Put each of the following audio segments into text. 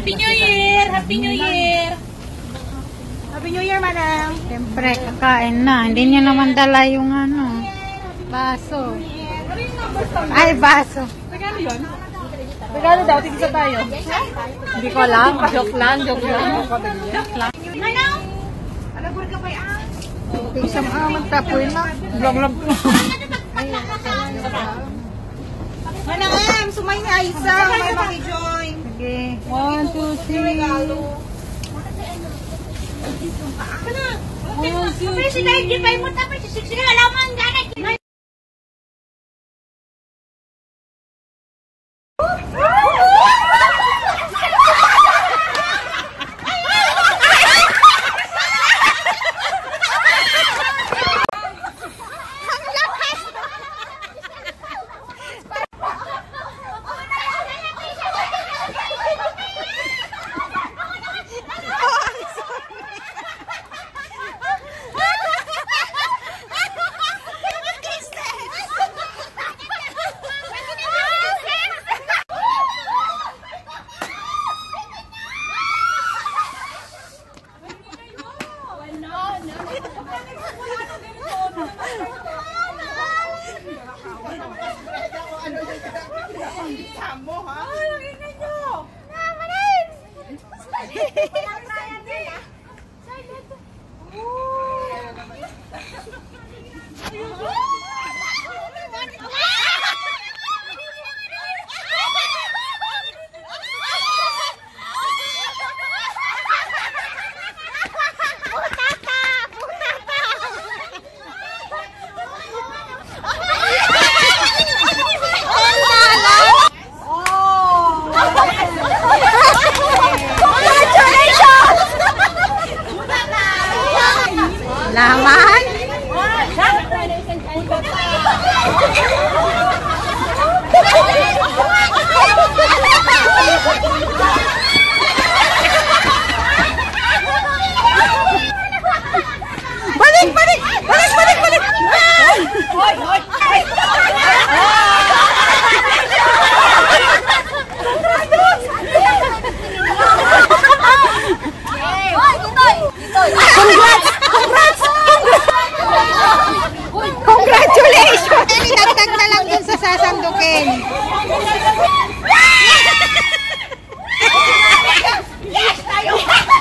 Happy New Year! Happy New Year! Happy New Year, Manang! Siyempre, kakain na. Hindi nyo naman dala yung ano, baso. Ay, baso. Regalo yun? Regalo daw, tigisa tayo. Hindi ko alam. Joke lang, joke lang. Manang! Alabur ka pa yan? Isang magtapoy na. Vlog-vlog ko. Manang, sumay ni Aiza. May makijoin. Sige. 1, 2, 3. Ako na. 1, 2, 3. Sige, di pa mo tapos. Sige, alaman. Ganay. Laman? Balik! Balik! Balik! Balik! Balik! Hoy! Hoy! Congrats! Congrats! Congratulations! Idagdag na lang dun sa sasandukin. Yes! Tayo!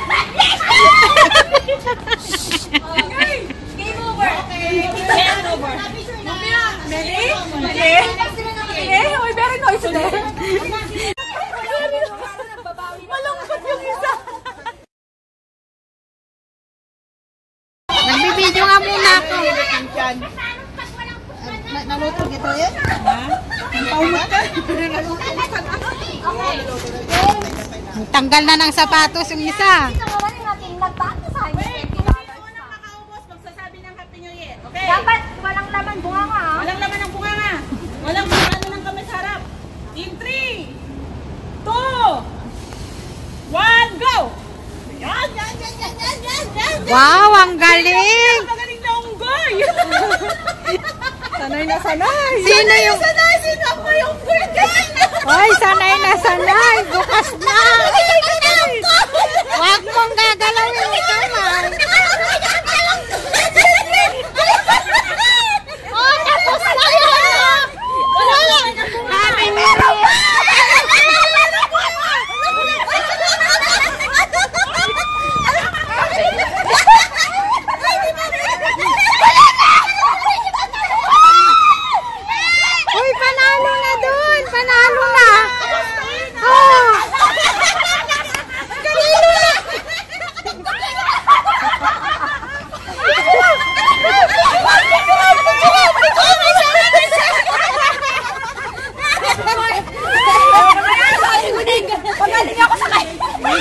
Game over! Game over! Ready? Okay? Okay? Uy, very noisy din. Malungkot yung isa. Nagbibideo nga muna ako. Nalutog ito eh? Paumot ka? Tanggal na ng sapatos yung isa. Dapat walang laman bunganga. Walang laman ng bunganga. Walang ano ng kamay sa harap. In 3, 2, 1, go! Yan, yan, yan, yan, yan, yan, yan. Wow, ang galing! Magaling na unggoy! Sanay na sanay! Sino yung... Sanay! Sino ako yung unggoy? Ay, sanay na sanay! Bukas na! Huwag mong gagalawin yung kamay! Oh, tapos na yun! Happy New Year! Uy, panalo na dun! Panalo na! Oh! Kanino na? Pagaling ako sa kayo!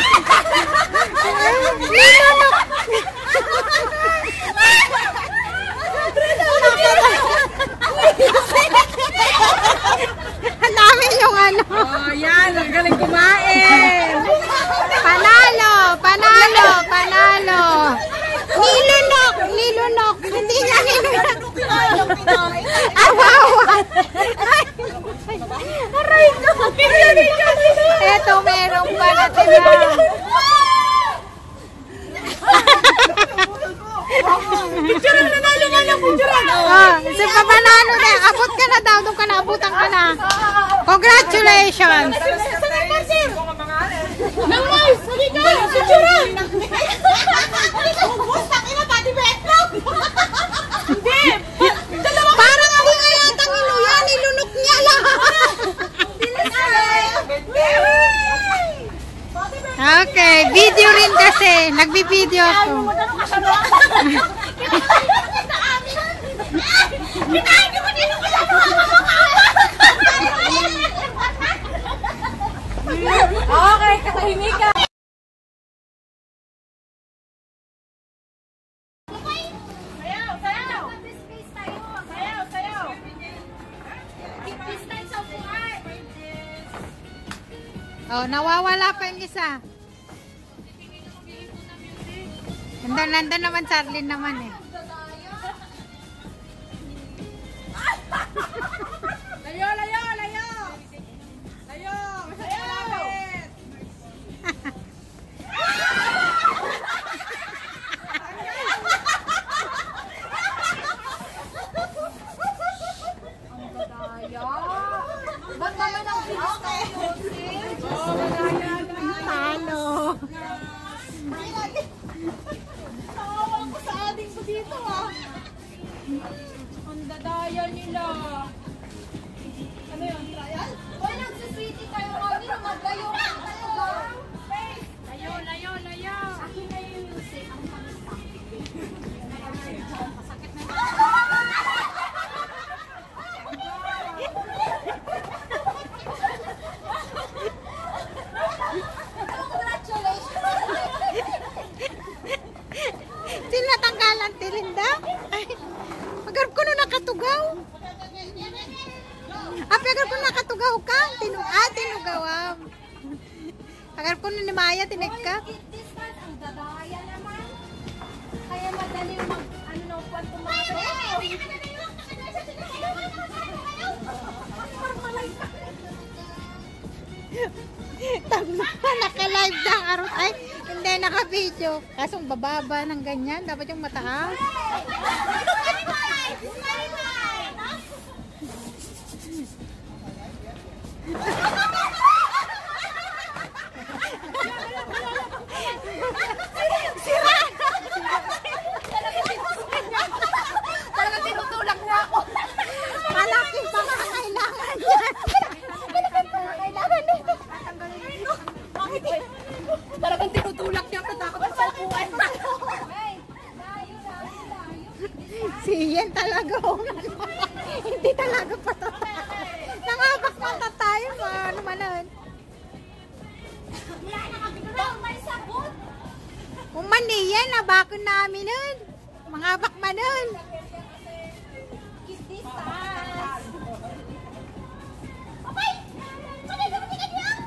Ang dami yung ano. Oh, yan! Ang galing kumain! Panalo! Panalo! Panalo! Nilunok! Nilunok! Hindi niya nilunok! Awawa! Aray ko! Eto, meron pa na sila. Picturean na nalang nga ng picturean. Si Papa Nano na, abot ka na daw, doon ka na, abutan ka na. Congratulations! Nang Mars, hindi ka! Picturean! Basta ka na, pati betlog! Hindi! Parang ako nga yatang inuyan, nilunok niya lahat. Okay, video rin kasi. Nagbibideo ako. Okay, katahimik ka. Sayaw, sayaw. Sayaw, sayaw. Oh, nawawala pa yung isa. Nandun naman, Charlene naman eh. Layo, layo, layo. Layo, masyado malapit. Ang dadaya. Ba't naman ang bilis tayo, sis? Talo. Tawang ko sa ading ko dito, ah. Ang dadaya nila. Ano yun, trial? Hoy, nagsisweetie kayo kami. Maglayo ka tayo lang. Layo, layo, layo. Akin na yung music. Ang pangista. Masakit na Sinatanggalan tilinda. Magarap ko na nakatugaw. Pagarap ko na nakatugaw ka. Tinugawam. Pagarap ko na ni Maya, tinigka. this one. Ang dadaya naman. Kaya madali mag, ano na, upuan tumato. Tama, naka-live na araw. Ay, hindi, naka-video. Kasong bababa ng ganyan. Dapat yung mataas. Talagang tinutulak na ako. Malaki pa nga kailangan yan. Talagang tinutulak niya ako. Takot sa upuan. Si Ian talaga. Hindi talaga patatay. Nangabak mata tayo. Ano manan. Wala na kami doon. May sabon. Kung maniyan, nabakon namin nun. Mangabak manan. Keep distance. Abay! Sabay, sabay ka niya!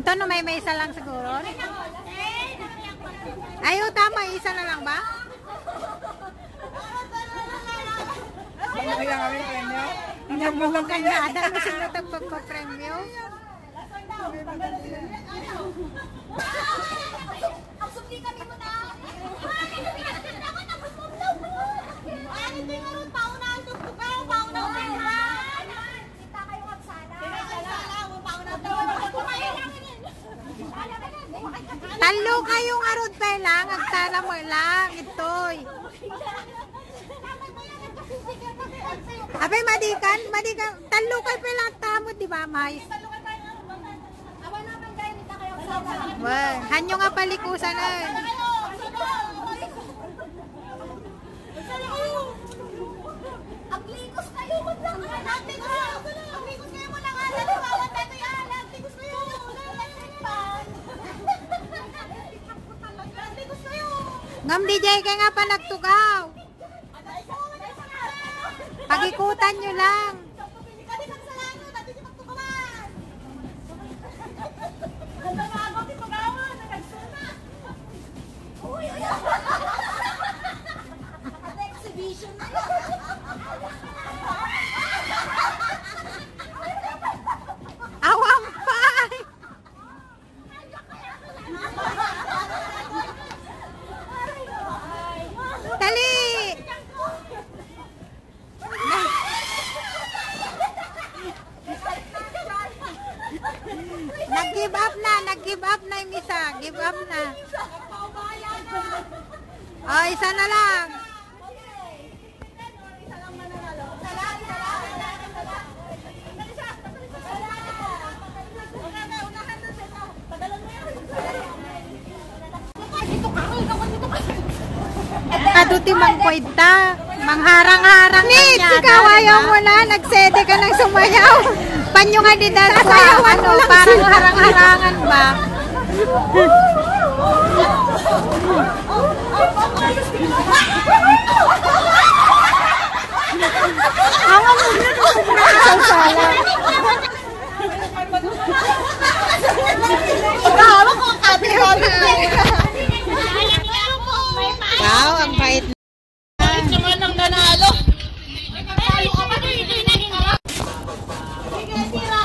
Ganito, no, may isa lang siguro. Ayaw, tama, isa na lang ba? Hindi mo lang kanyada mo sila pagpapremyo. Ang sumli kami mo na. Ano ito yung aron? Paunahan tugtugaw, paunahan ha. Kita kayo kapsana. Talo kayong arod pa lang, agtala mo lang, itoy. Abay, madikan, talo kayo pa lang tamo, di ba, mais? Awa naman kayo, kita kayo kapsana. Well, hanyo nga palikusan na. Ang likos kayo, ang likos kayo mo lang ala, bawat dati ala, ang likos kayo. Ang likos kayo. Ngam DJ kay nga pa nagtugaw. Pagikutan nyo lang. Exhibition na Awang pa! Dali! Nag-give up na yung isa. Give up na. Oh, isa na lang. Kaduti mang kwenta. Mangharang-harang Nit, ikaw ayaw mo na. Nagsede ka ng sumayaw. Panyo nga di dahil sa ano, parang harang-harangan ba? Awang mo na nung sala. Awang ko, kabi-kabi. Wow, ang bait na. Naman ang nanalo. Nanalo ka pa rin. Sige, tira.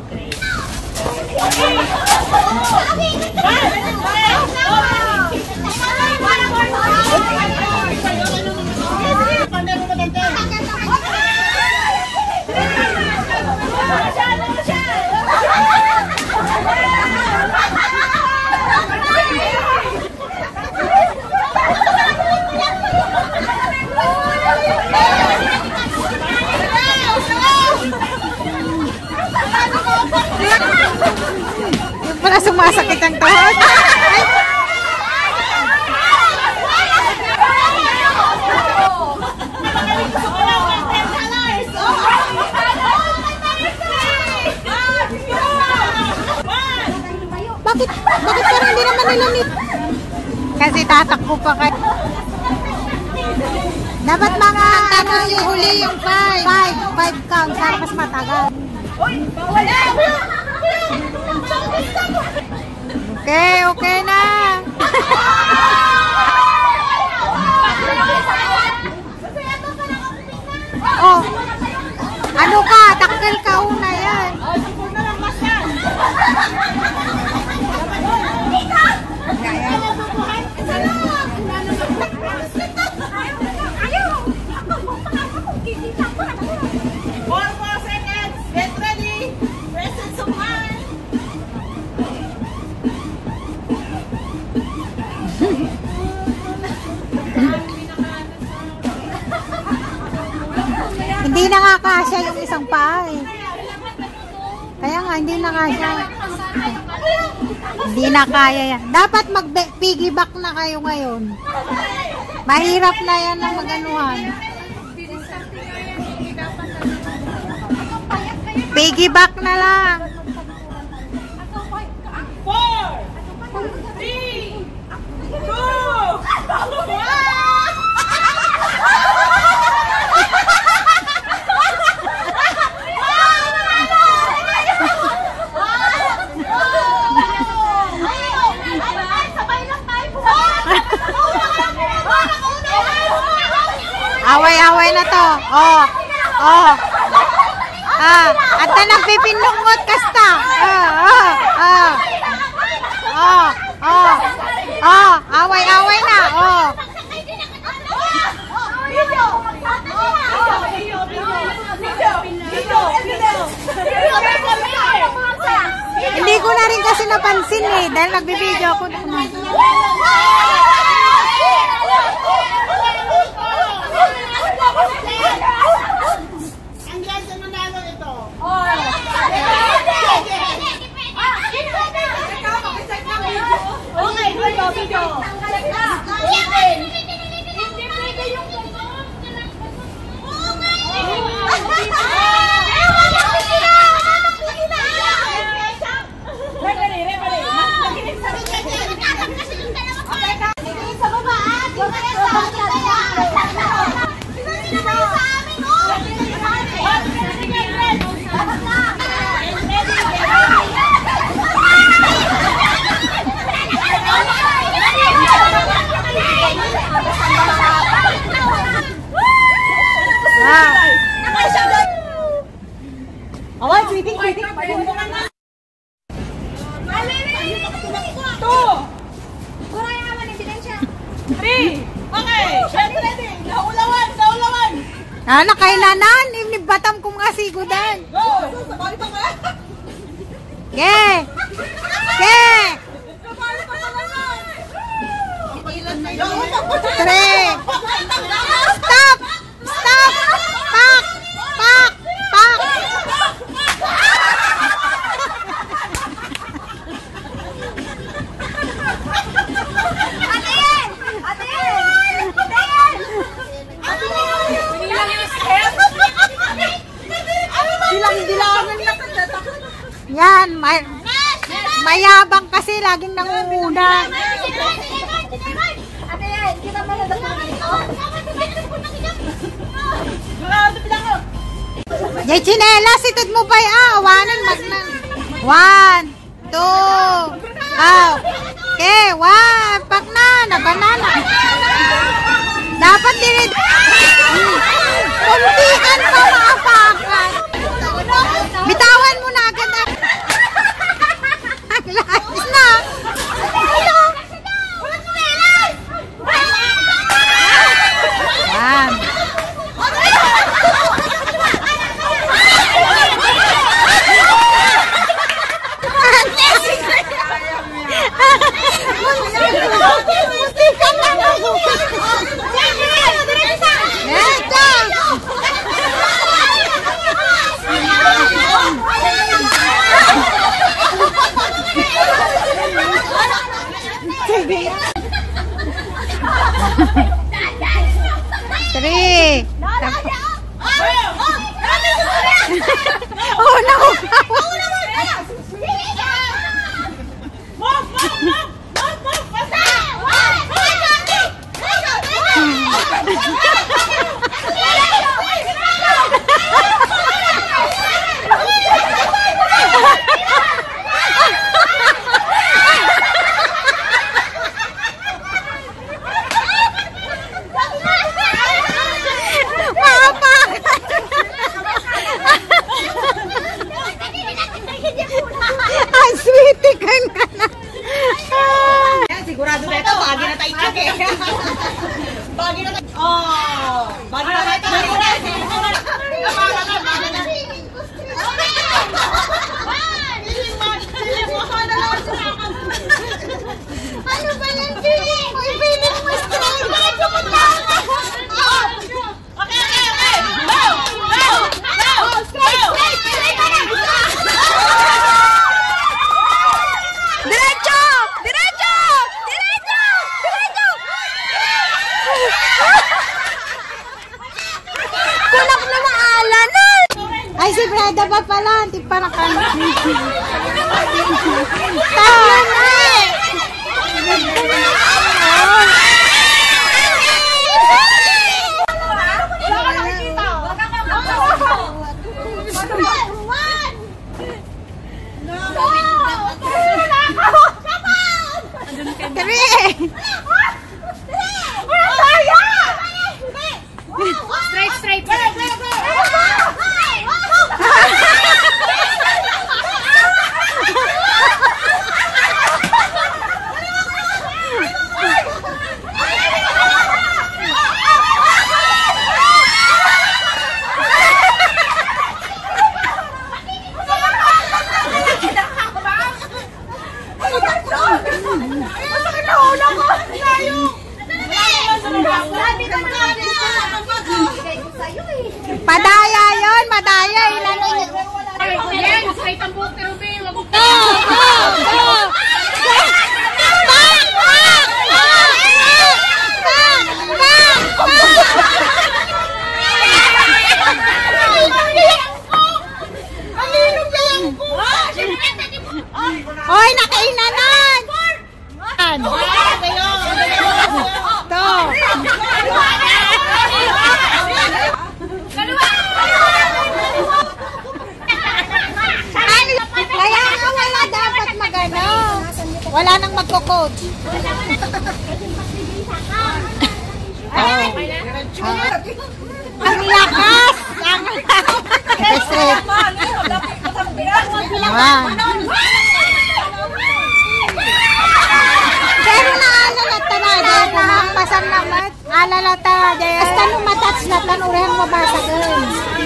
Yung pala sumasakit ang tuhod. Bakit parang hindi naman nilamit? Kasi tatakbo pa kayo. Dapat mga ano yung huli yung 5 count para mas matagal. Okay na. Oh. Ano ka? Takil ka una yan. Hindi na nga kasya yung isang paa eh. Kaya nga, hindi na kasya. Hindi na kaya yan. Dapat mag-piggyback na kayo ngayon. Mahirap na yan ang mag-anuhan. Piggyback na lang. 4, 3, 2, 1! Away-away na to. Oh. Oh. At na nagpipindungot kasta. Away-away na. Hindi ko na rin kasi napansin dahil nagbibideo ako. Nakailanan, ini batam kong asigudan. Ke! Tre! Stop! Pak! Yan, mayabang kasi laging nangunguna. Yay, chinelas, itod mo ba awanan magna. 1, 2, okay, 1, pak na banana. Dapat dinid. Kuntian pa maapakan. Bitawan mo na agad. Lahis na. Yan. Three. Oh no! Sigurado na ito, bagi na tayo chuk eh. Bagi na tayo. Oh, bagi na tayo. Ano ba yan, feeling ko? Feeling mo straight. Okay. Go! Straight. Diretso! Kunak na maalan. Ay, si Breda pa pala. Hindi pa nakalit. Tahan eh! Three! Padaya yun, madaya. Ilan yun? Yan, straight ang buhok ni Ruby. Wag mo. Hoy, nakainanan! To. Kaya nga wala dapat magano. Wala nang magko-coach. Ang lakas! Ang lakas! Pero naalalata na dahil pumampasan naman. Alalata dahil basta numatats na tanurehang mabasagan.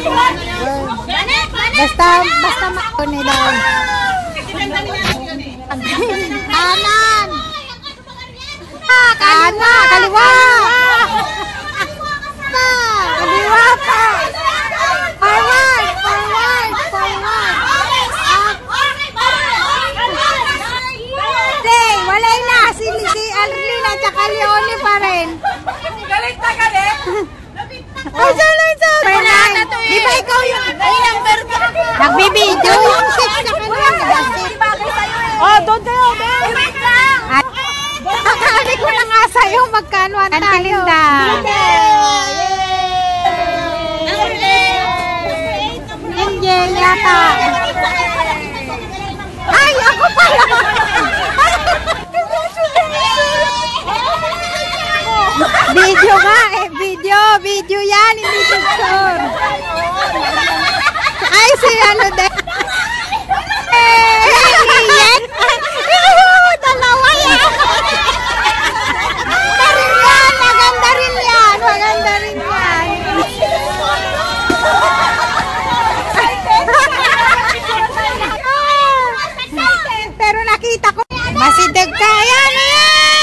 Basta makoni daw. Kanan! Kanan! Kaliwa! Kaliwa pa! Forward! Forward! Forward! Walay na! Si Arlene at saka Leonie pa rin. Galit na galit! Ay, salay sa akin! Di ba ikaw yung nagbibideo yung sex na kanina? Oh, doon kayo! Akali ko na nga sa'yo magkano ang tayo. Angel yata. Ay, ako pala! Video nga eh, video yan, hindi picture. Ay, si ano din. Yan! Dalawa yan! Maganda rin yan, maganda rin yan. Pero nakita ko, masidag ka yan eh!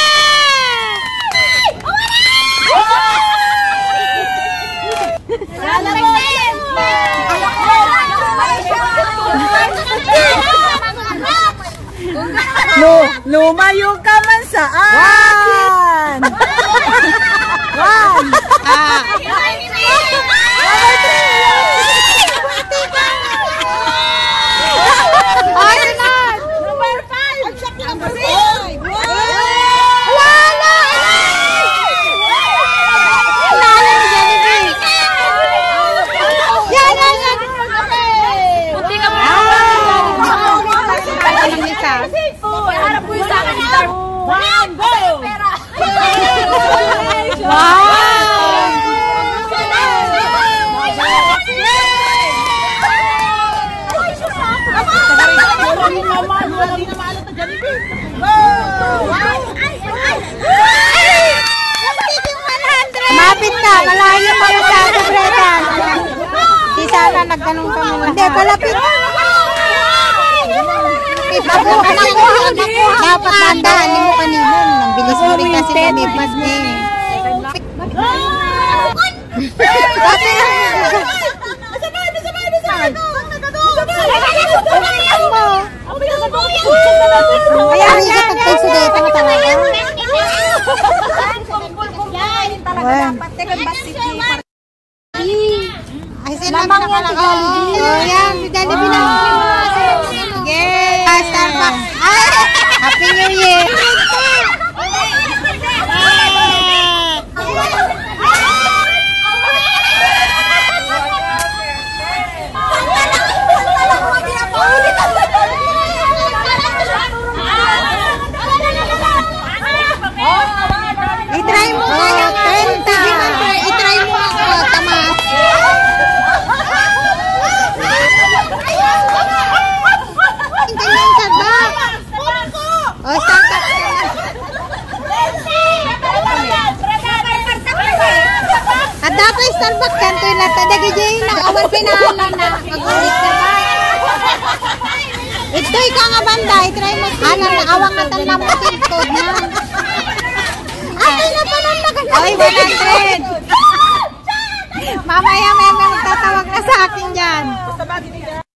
Lumayo ka man sa akin! One! Number 5! Number 6! Harap po yung sa akin. One, go! Mapit ka, malayo pa yung sa ato, Bretan. Si Sana nagtanong ka mula. Hindi, palapit. Dapat tandaan mo kanina. Ang bilis mo rin kasi lumipas eh. Ayan, hindi ka pagkaisuday. Tanga-tanga. Ay, sila nakalakal. Oh, yan. Dali binang. Yes. Starbucks. Happy New Year. I-try mo nga. I-try mo ako. Tamas. Oh, Starbucks. At dapat Starbucks kanto na tadagi jay na awan pinaalan na agulit na ba. Ito'y ka nga banda, i-try mo alam na awang natan na mo tiltod na. Ay na pa nang nagal. Oy, 100. Mamaya may mga tumatawag na sa akin dyan. Basta bagay niya.